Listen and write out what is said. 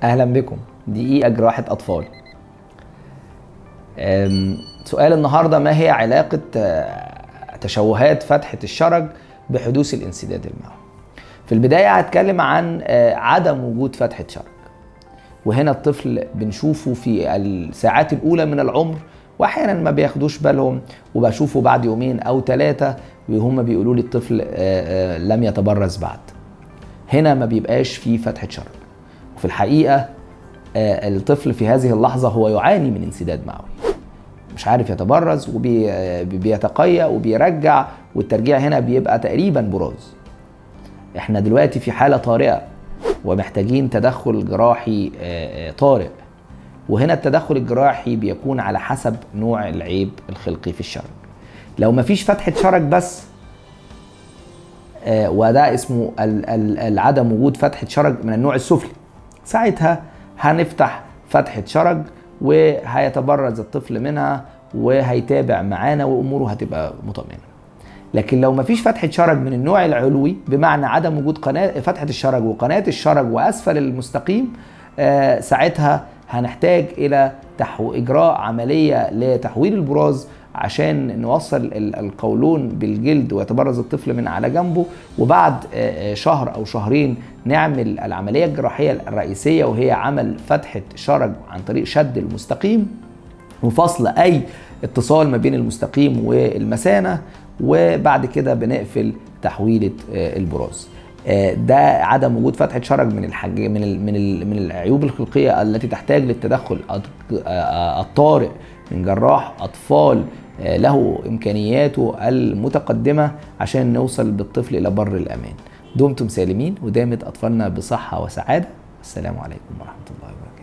اهلا بكم. دقيقة جراحة اطفال. سؤال النهارده: ما هي علاقة تشوهات فتحة الشرج بحدوث الانسداد المعوي؟ في البداية هتكلم عن عدم وجود فتحة شرج. وهنا الطفل بنشوفه في الساعات الأولى من العمر، واحيانا ما بياخدوش بالهم، وبشوفه بعد يومين او 3 وهم بيقولوا لي الطفل لم يتبرز بعد. هنا ما بيبقاش فيه فتحة شرج، وفي الحقيقة الطفل في هذه اللحظة هو يعاني من انسداد معوي، مش عارف يتبرز وبيتقيأ وبيرجع، والترجيع هنا بيبقى تقريبا براز. احنا دلوقتي في حالة طارئة ومحتاجين تدخل جراحي طارئ، وهنا التدخل الجراحي بيكون على حسب نوع العيب الخلقي في الشرج. لو مفيش فتحة شرج بس، وده اسمه عدم وجود فتحة شرج من النوع السفلي، ساعتها هنفتح فتحة شرج وهيتبرز الطفل منها وهيتابع معانا واموره هتبقى مطمئنة. لكن لو مفيش فتحة شرج من النوع العلوي، بمعنى عدم وجود فتحة الشرج وقناة الشرج واسفل المستقيم، ساعتها هنحتاج الى اجراء عملية لتحويل البراز عشان نوصل القولون بالجلد ويتبرز الطفل من على جنبه، وبعد شهر او شهرين نعمل العملية الجراحية الرئيسية، وهي عمل فتحة شرج عن طريق شد المستقيم وفصل اي اتصال ما بين المستقيم والمثانة، وبعد كده بنقفل تحويلة البراز. ده عدم وجود فتحة شرج من العيوب الخلقية التي تحتاج للتدخل الطارئ من جراح أطفال له إمكانياته المتقدمة عشان نوصل بالطفل إلى بر الأمان. دمتم سالمين ودامت أطفالنا بصحة وسعادة. السلام عليكم ورحمة الله وبركاته.